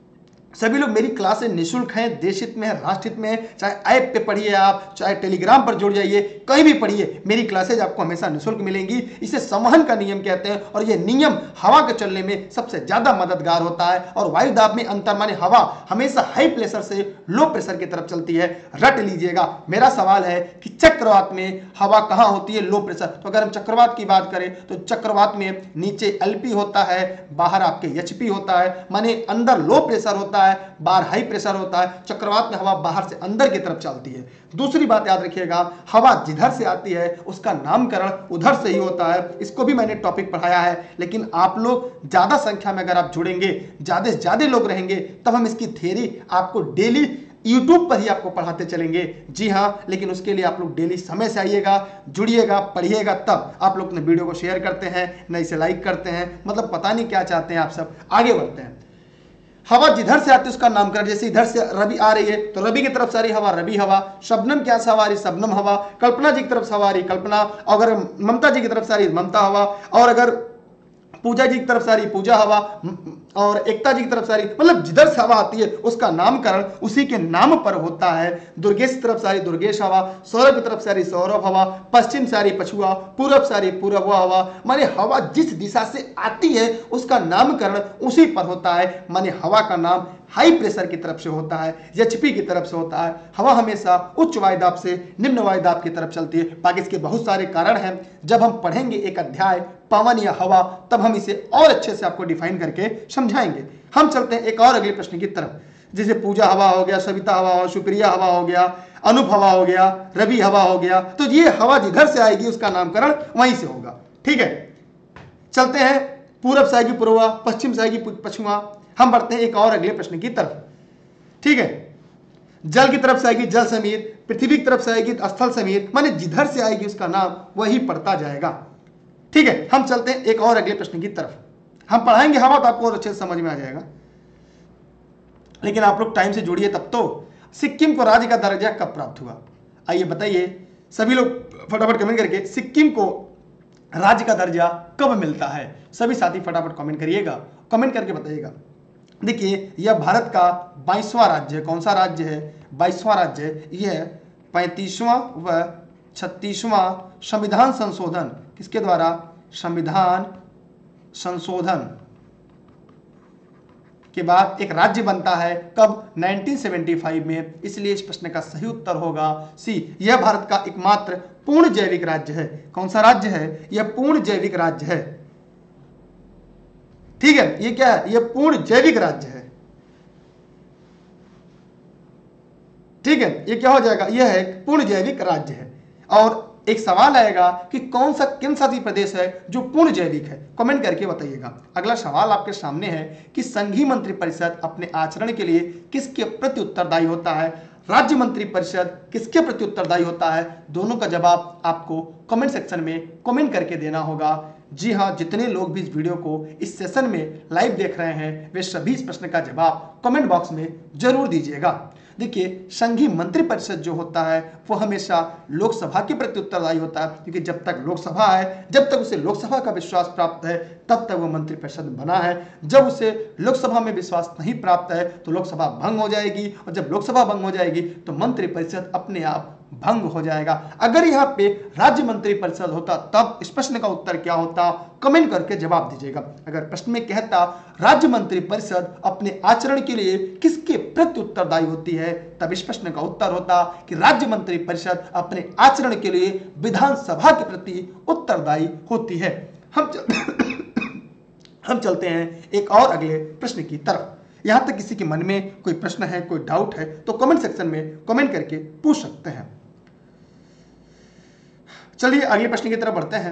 सभी लोग मेरी क्लासें निःशुल्क हैं, देश हित में है, राष्ट्र हित में है। चाहे ऐप पे पढ़िए आप, चाहे टेलीग्राम पर जुड़ जाइए, कहीं भी पढ़िए, मेरी क्लासेज आपको हमेशा निःशुल्क मिलेंगी। इसे संवहन का नियम कहते हैं, और यह नियम हवा के चलने में सबसे ज्यादा मददगार होता है। और वायुदाब में अंतर माने हवा हमेशा हाई प्रेशर से लो प्रेशर की तरफ चलती है, रट लीजिएगा। मेरा सवाल है कि चक्रवात में हवा कहां होती है, लो प्रेशर। तो अगर हम चक्रवात की बात करें तो चक्रवात में नीचे एलपी होता है, बाहर आपके एचपी होता है, माने अंदर लो प्रेशर होता है, बाहर हाई प्रेशर होता है। चक्रवात में हवा बाहर से अंदर की तरफ चलती है। दूसरी बात याद रखिएगा, हवा जिधर से आती है उसका नामकरण उधर से ही होता है। इसको भी मैंने टॉपिक पढ़ाया है, लेकिन आप लोग ज्यादा संख्या में अगर आप जुड़ेंगे, ज्यादा से ज्यादा लोग रहेंगे, तब हम इसकी थ्योरी आपको डेली यूट्यूब पर ही आपको पढ़ाते चलेंगे। जी हाँ, लेकिन उसके लिए आप लोग डेली समय से आइएगा, जुड़िएगा, पढ़िएगा। तब आप लोग अपने वीडियो को शेयर करते हैं, नहीं से लाइक करते हैं, मतलब पता नहीं क्या चाहते हैं आप सब। आगे बढ़ते हैं। हवा जिधर से आती है उसका नामकरण, जैसे इधर से रवि आ रही है तो रवि की तरफ से आ रही हवा रवि हवा। शबनम क्या से हवा आ रही, शबनम हवा। कल्पना जी की तरफ से हवा आ रही कल्पना। अगर ममता जी की तरफ से आ रही ममता हवा। और अगर पूजा जी की तरफ से आ रही पूजा हवा, और एकता जी की तरफ से आ रही, मतलब जिधर से हवा आती है उसका नामकरण उसी के नाम पर होता है। दुर्गेश की तरफ से आ रही दुर्गेश हवा, सौरभ की तरफ से आ रही सौरभ हवा, पश्चिम से आ रही पछुआ, पूरब से आ रही पूरब हवा। माने हवा जिस दिशा से आती है उसका नामकरण उसी पर होता है। माने हवा का नाम हाई प्रेशर की तरफ से होता है, एचपी की तरफ से होता है। हवा हमेशा उच्च वायुदाब से निम्न वायुदाब की तरफ चलती है। बाकी इसके बहुत सारे कारण हैं, जब हम पढ़ेंगे एक अध्याय पवन या हवा, तब हम इसे और अच्छे से आपको डिफाइन करके समझाएंगे। हम चलते हैं एक और अगले प्रश्न की तरफ, जैसे पूजा हवा हो गया, सविता हवा हो, सुप्रिया हवा हो गया, अनूप हवा हो गया, रवि हवा हो गया। तो ये हवा जिधर से आएगी उसका नामकरण वहीं से होगा, ठीक है। चलते हैं, पूरब से आएगी पूर्वा, पश्चिम से आएगी पश्चिमा। हम बढ़ते हैं एक और अगले प्रश्न की तरफ, ठीक है। जल की तरफ से आएगी जल समीर, पृथ्वी की तरफ से आएगी स्थल समीर। माने जिधर से आएगी उसका नाम वही पड़ता जाएगा, ठीक है। हम चलते हैं एक और अगले प्रश्न की तरफ। हम पढ़ाएंगे हवा तो आपको और अच्छे से समझ में आ जाएगा, लेकिन आप लोग टाइम से जुड़िए तब तो। सिक्किम को राज्य का दर्जा कब प्राप्त हुआ, आइए बताइए सभी लोग फटाफट कमेंट करके। सिक्किम को राज्य का दर्जा कब मिलता है, सभी साथी फटाफट कमेंट करिएगा, कमेंट करके बताइएगा। देखिए यह भारत का बाईसवां राज्य है। कौन सा राज्य है, बाईसवां राज्य है। यह पैंतीसवां व छत्तीसवां संविधान संशोधन किसके द्वारा, संविधान संशोधन के बाद एक राज्य बनता है। कब, उन्नीस सौ पचहत्तर में। इसलिए इस प्रश्न का सही उत्तर होगा सी। यह भारत का एकमात्र पूर्ण जैविक राज्य है। कौन सा राज्य है, यह पूर्ण जैविक राज्य है, ठीक है। ये क्या है, यह पूर्ण जैविक राज्य है, ठीक है। ये क्या हो जाएगा, यह है पूर्ण जैविक राज्य है। और एक सवाल आएगा कि कौन सा केंद्र शासित प्रदेश है जो पूर्ण जैविक है, कमेंट करके बताइएगा। अगला सवाल आपके सामने है कि संघीय मंत्रिपरिषद अपने आचरण के लिए किसके प्रति उत्तरदायी होता है, राज्य मंत्रिपरिषद किसके प्रति उत्तरदायी होता है। दोनों का जवाब आपको कमेंट सेक्शन में कमेंट करके देना होगा। जी हाँ, जितने लोग भी इस वीडियो को इस सेशन में लाइव देख रहे हैं वे सभी इस प्रश्न का जवाब कमेंट बॉक्स में जरूर दीजिएगा। देखिए संघीय मंत्रिपरिषद जो होता है वो हमेशा लोकसभा के प्रति उत्तरदायी होता है, क्योंकि जब तक लोकसभा है, जब तक उसे लोकसभा का विश्वास प्राप्त है, तब तक वो मंत्रिपरिषद बना है। जब उसे लोकसभा में विश्वास नहीं प्राप्त है तो लोकसभा भंग हो जाएगी, और जब लोकसभा भंग हो जाएगी तो मंत्रिपरिषद अपने आप भंग हो जाएगा। अगर यहाँ पे राज्य मंत्री परिषद होता तब इस प्रश्न का उत्तर क्या होता, कमेंट करके जवाब दीजिएगा। अगर प्रश्न में कहता राज्य मंत्री परिषद अपने आचरण के लिए किसके प्रति उत्तरदायी होती है, तब इस प्रश्न का उत्तर होता कि राज्य मंत्री परिषद अपने आचरण के लिए विधानसभा के प्रति उत्तरदायी होती है। हम हम चलते हैं एक और अगले प्रश्न की तरफ। यहां तक किसी के मन में कोई प्रश्न है, कोई डाउट है तो कमेंट सेक्शन में कमेंट करके पूछ सकते हैं। चलिए अगले प्रश्न की तरफ बढ़ते हैं।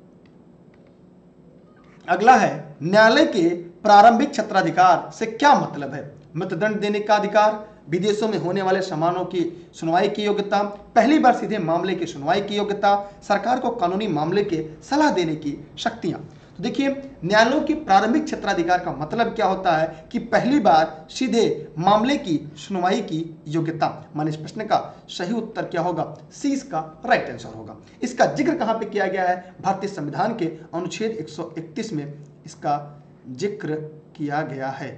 अगला है, न्यायालय के प्रारंभिक क्षेत्राधिकार से क्या मतलब है? मतदंड देने का अधिकार, विदेशों में होने वाले समानों की सुनवाई की योग्यता, पहली बार सीधे मामले की सुनवाई की योग्यता, सरकार को कानूनी मामले के सलाह देने की शक्तियां। तो देखिए, न्यायालयों की प्रारंभिक क्षेत्राधिकार का मतलब क्या होता है कि पहली बार सीधे मामले की सुनवाई की योग्यता। माने इस प्रश्न का सही उत्तर क्या होगा? सी इसका राइट आंसर होगा। इसका जिक्र कहां पे किया गया है? भारतीय संविधान के अनुच्छेद एक सौ इकतीस में इसका जिक्र किया गया है।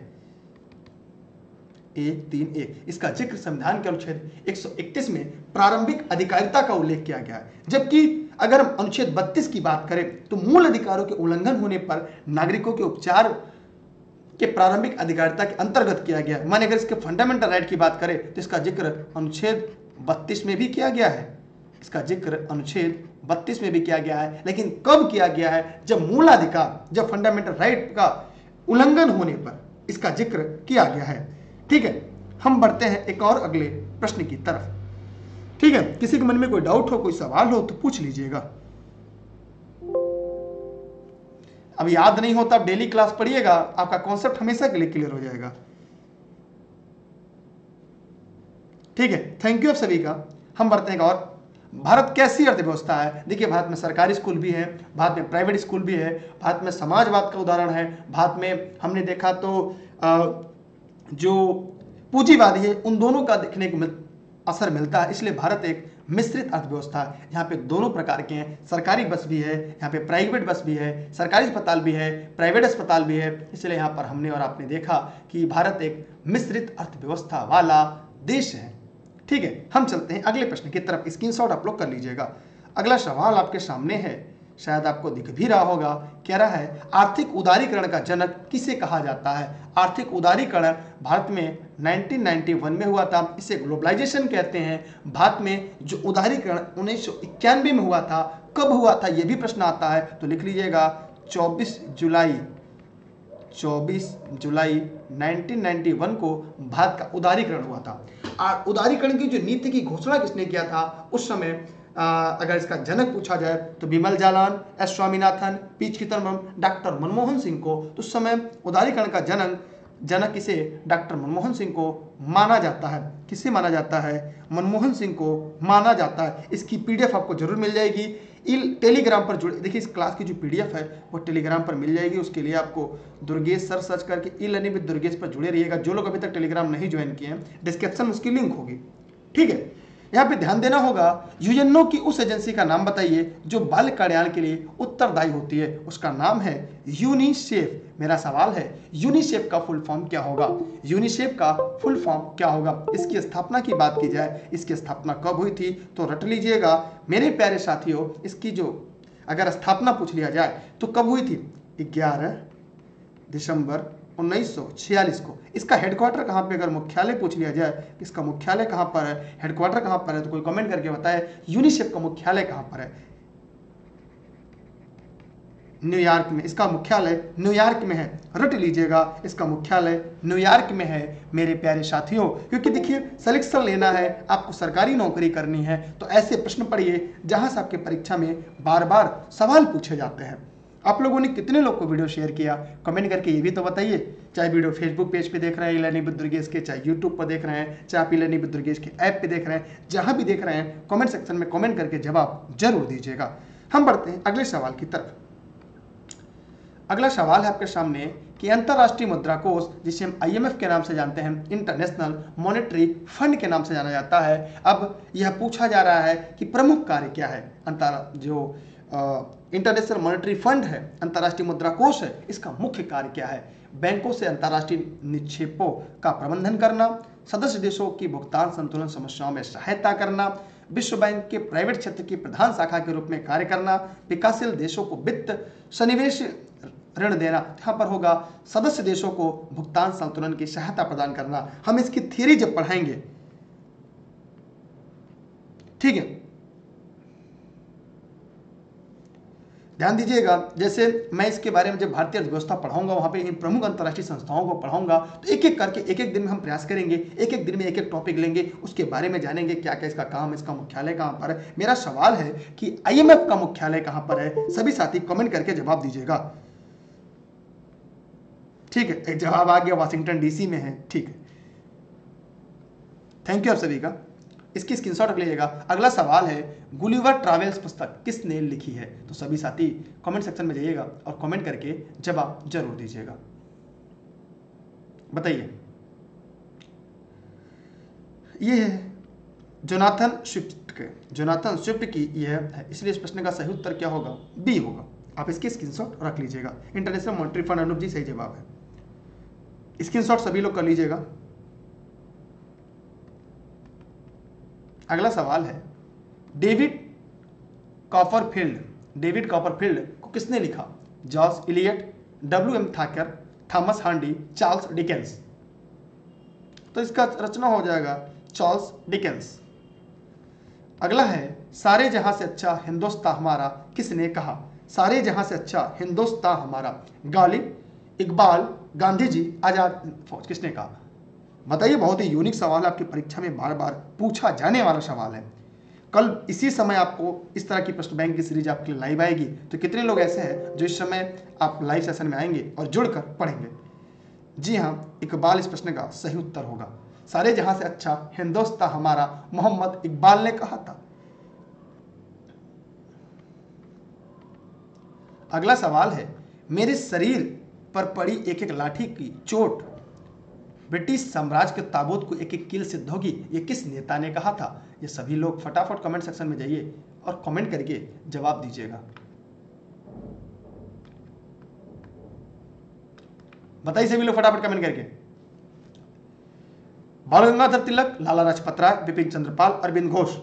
एक तीन एक इसका जिक्र संविधान के अनुच्छेद एक सौ इकतीस में प्रारंभिक अधिकारिता का उल्लेख किया गया है। जबकि अगर हम अनुच्छेद बत्तीस की बात करें तो मूल अधिकारों के उल्लंघन होने पर नागरिकों के उपचार के प्रारंभिक अधिकारिता के अंतर्गत किया गया है। माने अगर इसके फंडामेंटल राइट की बात करें तो इसका जिक्र अनुच्छेद बत्तीस में भी किया गया है। इसका जिक्र अनुच्छेद बत्तीस में भी किया गया है, लेकिन कब किया गया है? जब मूल अधिकार, जब फंडामेंटल राइट का उल्लंघन होने पर इसका जिक्र किया गया है। ठीक है, हम बढ़ते हैं एक और अगले प्रश्न की तरफ। ठीक है, किसी के मन में कोई डाउट हो, कोई सवाल हो तो पूछ लीजिएगा। अब याद नहीं होता, आप डेली क्लास पढ़िएगा, आपका कॉन्सेप्ट हमेशा के लिए क्लियर हो जाएगा। ठीक है, थैंक यू आप सभी का। हम बढ़ते हैं और, भारत कैसी अर्थव्यवस्था है? देखिए, भारत में सरकारी स्कूल भी है, भारत में प्राइवेट स्कूल भी है, भारत में समाजवाद का उदाहरण है, भारत में हमने देखा तो आ, जो पूंजीवादी है उन दोनों का देखने को मिल, असर मिलता है। इसलिए भारत एक मिश्रित अर्थव्यवस्था है। यहाँ पे दोनों प्रकार के हैं, सरकारी बस भी है, यहाँ पे प्राइवेट बस भी है, सरकारी अस्पताल भी है, प्राइवेट अस्पताल भी है। इसलिए यहाँ पर हमने और आपने देखा कि भारत एक मिश्रित अर्थव्यवस्था वाला देश है। ठीक है, हम चलते हैं अगले प्रश्न की तरफ। स्क्रीनशॉट आप लोग कर लीजिएगा। अगला सवाल आपके सामने है, शायद आपको दिख भी रहा होगा। कह रहा है, आर्थिक उदारीकरण का जनक किसे कहा जाता है? आर्थिक उदारीकरण भारत में उन्नीस सौ इक्यानवे में हुआ था, इसे ग्लोबलाइजेशन कहते हैं। भारत में जो उदारीकरण उन्नीस सौ इक्यानवे में हुआ था, कब हुआ था ये भी प्रश्न आता है, तो लिख लीजिएगा चौबीस जुलाई चौबीस जुलाई उन्नीस सौ इक्यानवे को भारत का उदारीकरण हुआ था। उदारीकरण की जो नीति की घोषणा किसने किया था उस समय? आ, अगर इसका जनक पूछा जाए तो Bimal Jalan, S Swaminathan, P Chidambaram, doctor Manmohan Singh को। तो उस समय उदारीकरण का जनक जनक इसे डॉक्टर मनमोहन सिंह को माना जाता है। किसे माना जाता है? मनमोहन सिंह को माना जाता है। इसकी पीडीएफ आपको जरूर मिल जाएगी। इल टेलीग्राम पर जुड़े, देखिए इस क्लास की जो पीडीएफ है वो टेलीग्राम पर मिल जाएगी। उसके लिए आपको दुर्गेश सर सर्च करके ई लर्निंग विद दुर्गेश पर जुड़े रहिएगा। जो लोग अभी तक टेलीग्राम नहीं ज्वाइन किए हैं, डिस्क्रिप्शन में उसकी लिंक होगी। ठीक है, यहाँ पे ध्यान देना होगा, यूएनओ की उस एजेंसी का नाम बताइए जो बाल कल्याण के लिए उत्तरदायी होती है। उसका नाम है यूनिसेफ। मेरा सवाल है, यूनिसेफ का फुल फॉर्म क्या होगा? यूनिसेफ का फुल फॉर्म क्या होगा? इसकी स्थापना की बात की जाए, इसकी स्थापना कब हुई थी तो रट लीजिएगा मेरे प्यारे साथियों। इसकी जो अगर स्थापना पूछ लिया जाए तो कब हुई थी? ग्यारह दिसंबर उन्नीस सौ छियालीस को। इसका हेडक्वार्टर कहाँ पे, अगर मुख्यालय पूछ लिया जाए इसका मुख्यालय कहाँ पर है, हेडक्वार्टर कहाँ पर है, तो कोई कमेंट करके बताए यूनिसेफ का मुख्यालय कहाँ पर है? न्यूयॉर्क में। इसका मुख्यालय न्यूयॉर्क में है, रट लीजिएगा, इसका मुख्यालय न्यूयॉर्क में है मेरे प्यारे साथियों। क्योंकि देखिए, सिलेक्शन लेना है, आपको सरकारी नौकरी करनी है, तो ऐसे प्रश्न पढ़िए जहां से आपके परीक्षा में बार बार सवाल पूछे जाते हैं। आप लोगों ने कितने लोग को वीडियो शेयर किया, कमेंट करके ये भी तो बताइए। चाहे वीडियो फेसबुक पेज पे देख रहे हैं ई लर्निंग विद दुर्गेश के, चाहे यूट्यूब पर देख रहे हैं, चाहे आप ई लर्निंग विद दुर्गेश के ऐप पे देख रहे हैं, जहां भी देख रहे हैं कमेंट सेक्शन में कमेंट करके जवाब जरूर दीजिएगा। हम बढ़ते हैं अगले सवाल की तरफ। अगला सवाल है आपके सामने कि अंतरराष्ट्रीय मुद्रा कोष, जिसे हम आईएमएफ के नाम से जानते हैं, इंटरनेशनल मॉनेटरी फंड के नाम से जाना जाता है। अब यह पूछा जा रहा है कि प्रमुख कार्य क्या है? अंतर जो इंटरनेशनल मॉनेटरी फंड है, अंतर्राष्ट्रीय मुद्रा कोष है, इसका मुख्य कार्य क्या है? बैंकों से अंतर्राष्ट्रीय निक्षेपों का प्रबंधन करना, सदस्य देशों की भुगतान संतुलन समस्याओं में सहायता करना, विश्व बैंक के प्राइवेट क्षेत्र की प्रधान शाखा के रूप में कार्य करना, विकासशील देशों को वित्त सन्निवेश ऋण देना, यहाँ पर होगा सदस्य देशों को भुगतान संतुलन की सहायता प्रदान करना। हम इसकी थ्योरी जब पढ़ाएंगे, ठीक है, ध्यान दीजिएगा, जैसे मैं इसके बारे में जब भारतीय अर्थव्यवस्था पढ़ाऊंगा, वहां पे इन प्रमुख अंतर्राष्ट्रीय संस्थाओं को पढ़ाऊंगा, तो एक एक करके एक एक दिन में हम प्रयास करेंगे, एक एक दिन में एक एक टॉपिक लेंगे, उसके बारे में जानेंगे क्या क्या इसका काम, इसका मुख्यालय कहां पर है। मेरा सवाल है कि आईएमएफ का मुख्यालय कहां पर है, सभी साथी कमेंट करके जवाब दीजिएगा। ठीक है, एक जवाब आ गया, वाशिंगटन डीसी में है। ठीक है, थैंक यू आप सभी का। इसकी स्क्रीनशॉट रख लीजिएगा। अगला सवाल है, गुलिवर ट्रैवल्स पुस्तक किसने लिखी है? तो सभी साथी कमेंट सेक्शन में जाइएगा और कमेंट करके जवाब जरूर दीजिएगा। बताइए, ये है जोनाथन स्विफ्ट के जोनाथन स्विफ्ट की यह है, इसलिए इस प्रश्न का सही उत्तर क्या होगा? बी होगा। आप इसकी स्क्रीनशॉट रख लीजिएगा। International Monetary Fund, Anoop ji सही जवाब है। स्क्रीनशॉट सभी लोग कर लीजिएगा। अगला सवाल है, डेविड कॉपरफील्ड डेविड कॉपरफील्ड को किसने लिखा? George Eliot, W M Thackeray, Thomas Hardy, Charles Dickens. तो इसका रचना हो जाएगा चार्ल्स डिकेंस। अगला है, सारे जहां से अच्छा हिंदुस्तान हमारा किसने कहा? सारे जहां से अच्छा हिंदुस्तान हमारा, गालिब, इकबाल, गांधी जी, आजाद फौज, किसने कहा? बताइए, बहुत ही यूनिक सवाल है, आपकी परीक्षा में बार बार पूछा जाने वाला सवाल है। कल इसी समय आपको इस तरह की प्रश्न बैंक की सीरीज आपके लिए लाइव आएगी। तो कितने लोग ऐसे हैं जो इस समय आप लाइव सेशन में आएंगे और जुड़कर पढ़ेंगे? जी हाँ, इकबाल इस प्रश्न का सही उत्तर होगा। सारे जहां से अच्छा हिंदुस्तान हमारा मोहम्मद इकबाल ने कहा था। अगला सवाल है, मेरे शरीर पर पड़ी एक एक लाठी की चोट ब्रिटिश साम्राज्य के ताबूत को एक एक कील सिद्ध होगी, ये किस नेता ने कहा था? ये सभी लोग फटाफट कमेंट सेक्शन में जाइए और कमेंट करके जवाब दीजिएगा। बताइए सभी लोग फटाफट कमेंट करके। बाल गंगाधर तिलक, लाला लाजपत राय, बिपिन चंद्रपाल, अरविंद घोष।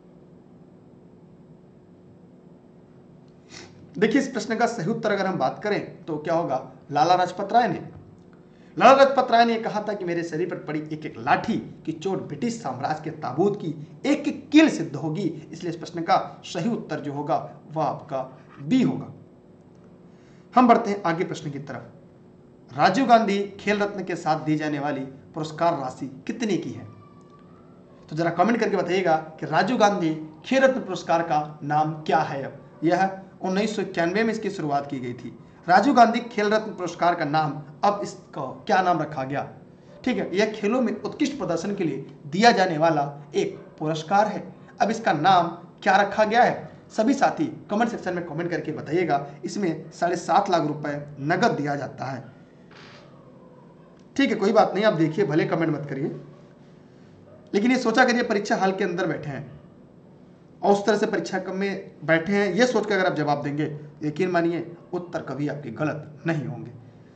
देखिए, इस प्रश्न का सही उत्तर अगर हम बात करें तो क्या होगा? लाला लाजपत राय ने लाला लाजपत राय ने कहा था कि मेरे शरीर पर पड़ी एक एक लाठी की चोट ब्रिटिश साम्राज्य के ताबूत की एक एक कील सिद्ध होगी। इसलिए इस प्रश्न का सही उत्तर जो होगा वह आपका बी होगा। हम बढ़ते हैं आगे प्रश्न की तरफ। राजीव गांधी खेल रत्न के साथ दी जाने वाली पुरस्कार राशि कितने की है? तो जरा कमेंट करके बताइएगा कि राजीव गांधी खेल रत्न पुरस्कार का नाम क्या है। यह उन्नीस सौ इक्यानवे में इसकी शुरुआत की गई थी। राजीव गांधी खेल रत्न पुरस्कार का नाम, अब इसका क्या नाम रखा गया? ठीक है, यह खेलों में उत्कृष्ट प्रदर्शन के लिए दिया जाने वाला एक पुरस्कार है। अब इसका नाम क्या रखा गया है? सभी साथी कमेंट सेक्शन में कमेंट करके बताइएगा। इसमें साढ़े सात लाख रुपए नगद दिया जाता है। ठीक है, कोई बात नहीं, आप देखिए, भले कमेंट मत करिए, लेकिन ये सोचा करिए परीक्षा हॉल के अंदर बैठे हैं और उस तरह से परीक्षा में बैठे हैं, ये सोचकर अगर आप जवाब देंगे, यकीन मानिए उत्तर कभी आपके गलत नहीं होंगे।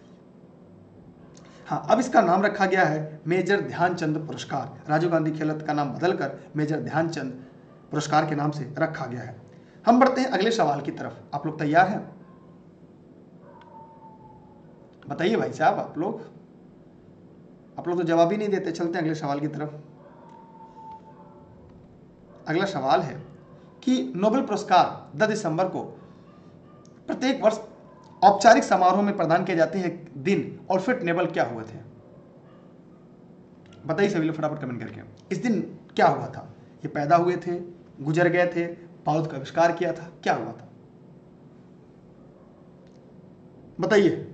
हाँ, अब इसका नाम रखा गया है मेजर ध्यानचंद पुरस्कार। राजीव गांधी खेल रत्न का नाम बदलकर मेजर ध्यानचंद पुरस्कार के नाम से रखा गया है। हम बढ़ते हैं अगले सवाल की तरफ। आप लोग तैयार हैं? बताइए भाई साहब, आप लोग आप लोग तो जवाब ही नहीं देते। चलते हैं अगले सवाल की तरफ। अगला सवाल है कि नोबेल पुरस्कार दस दिसंबर को प्रत्येक वर्ष औपचारिक समारोह में प्रदान किए जाते हैं दिन अल्फ्रेड नोबेल क्या हुए थे? बताइए सभी लोग फटाफट कमेंट करके। इस दिन क्या हुआ था? ये पैदा हुए थे, गुजर गए थे, बारूद का आविष्कार किया था, क्या हुआ था? बताइए।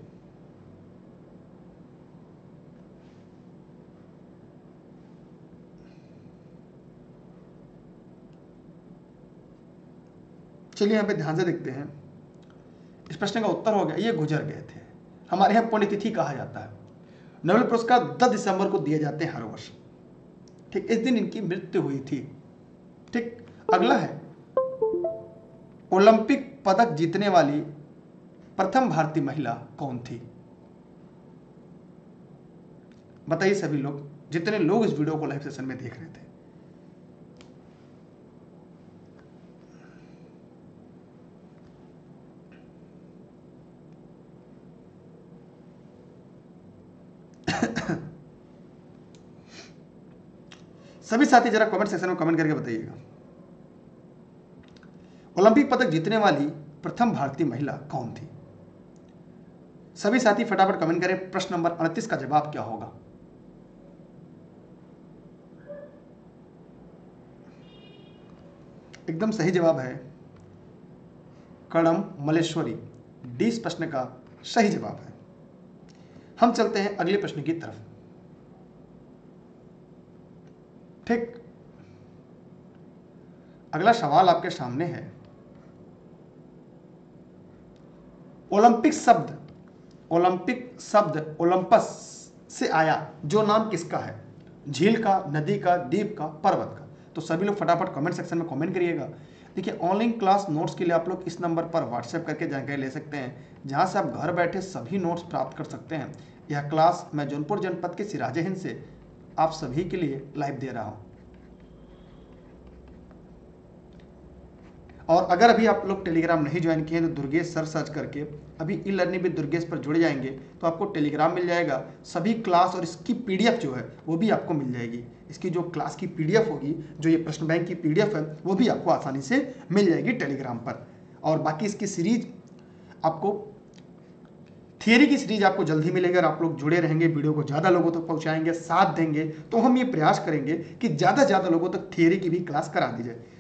चलिए यहाँ पे ध्यान से देखते हैं। इस प्रश्न का उत्तर हो गया, ये गुजर गए थे। हमारे यहाँ पुण्यतिथि कहा जाता है। नोबेल पुरस्कार दस दिसंबर को दिए जाते हैं हर वर्ष। ठीक, इस दिन इनकी मृत्यु हुई थी। ठीक, अगला है, ओलंपिक पदक जीतने वाली प्रथम भारतीय महिला कौन थी? बताइए सभी लोग, जितने लोग इस वीडियो को लाइव सेशन में देख रहे थे। सभी साथी जरा कमेंट सेक्शन में कमेंट करके बताइएगा, ओलंपिक पदक जीतने वाली प्रथम भारतीय महिला कौन थी? सभी साथी फटाफट कमेंट करें। प्रश्न नंबर उनतीस का जवाब क्या होगा? एकदम सही जवाब है कर्णम मल्लेश्वरी। डी इस प्रश्न का सही जवाब है। हम चलते हैं अगले प्रश्न की तरफ। ठीक, अगला सवाल आपके सामने है। ओलंपिक शब्द ओलंपिक शब्द ओलंपस से आया जो नाम किसका है? झील का, नदी का, द्वीप का, पर्वत का? तो सभी लोग फटाफट कमेंट सेक्शन में कमेंट करिएगा। देखिए, ऑनलाइन क्लास नोट्स के लिए आप लोग इस नंबर पर व्हाट्सएप करके जानकारी ले सकते हैं, जहां से आप घर बैठे सभी नोट्स प्राप्त कर सकते हैं। यह क्लास मैं जौनपुर जनपद के सिराजे हिंद से आप सभी के लिए लाइव दे रहा हूं। और अगर अभी आप लोग टेलीग्राम नहीं ज्वाइन किए हैं तो दुर्गेश सर सर्च करके अभी ई लर्निंग विद दुर्गेश पर जुड़ जाएंगे तो आपको टेलीग्राम मिल जाएगा। सभी क्लास और इसकी पीडीएफ जो है वो भी आपको मिल जाएगी। इसकी जो क्लास की पीडीएफ होगी, जो ये प्रश्न बैंक की पीडीएफ है, वो भी आपको आसानी से मिल जाएगी टेलीग्राम पर। और बाकी इसकी सीरीज आपको, थियरी की सीरीज आपको जल्दी मिलेगी। अगर आप लोग जुड़े रहेंगे, वीडियो को ज़्यादा लोगों तक पहुँचाएंगे, साथ देंगे, तो हम ये प्रयास करेंगे कि ज़्यादा से ज़्यादा लोगों तक थियरी की भी क्लास करा दी जाए।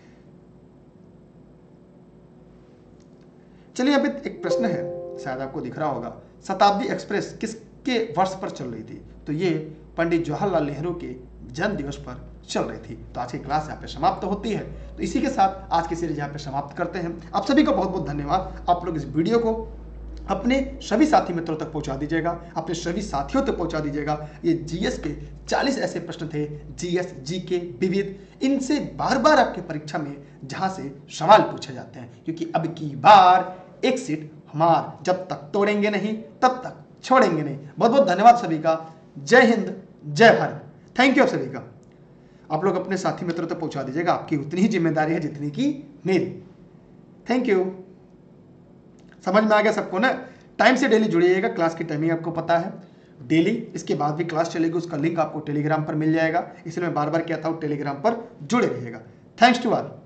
चलिए, अभी एक प्रश्न है, शायद आपको दिख रहा होगा, शताब्दी एक्सप्रेस किसके वर्ष पर चल रही थी? तो ये पंडित जवाहरलाल नेहरू के जन्म दिवस पर चल रही थी। तो आज की क्लास यहाँ पे समाप्त होती है। तो इसी के साथ आज की सीरीज यहाँ पे समाप्त करते हैं। आप सभी का बहुत बहुत धन्यवाद। आप लोग इस वीडियो को अपने सभी साथी मित्रों तक पहुंचा दीजिएगा, अपने सभी साथियों तक पहुंचा दीजिएगा। ये जीएस के चालीस ऐसे प्रश्न थे, जीएस, जीके, विविध, इनसे बार बार आपके परीक्षा में जहां से सवाल पूछे जाते हैं, क्योंकि अब की बार एक सीट हमार, जब तक तोड़ेंगे नहीं तब तक छोड़ेंगे नहीं। बहुत बहुत धन्यवाद सभी का। जय हिंद, जय भारत। थैंक यू आप सभी का। आप लोग अपने साथी मित्रों तक पहुंचा दीजिएगा, आपकी उतनी ही जिम्मेदारी है जितनी की मेरी। Thank you. समझ में आ गया सबको ना? टाइम से डेली जुड़िएगा, क्लास की टाइमिंग आपको पता है। डेली इसके बाद भी क्लास चलेगी, उसका लिंक आपको टेलीग्राम पर मिल जाएगा। इसलिए मैं बार बार कहता हूँ टेलीग्राम पर जुड़े रहिएगा। Thanks to all.